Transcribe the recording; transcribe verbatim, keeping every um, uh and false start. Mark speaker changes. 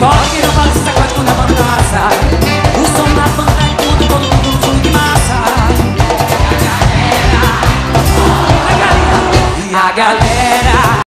Speaker 1: Rock não faz essa coisa quando a banda passa. O som na banda é tudo, todo mundo no fundo de massa. E a galera, e a galera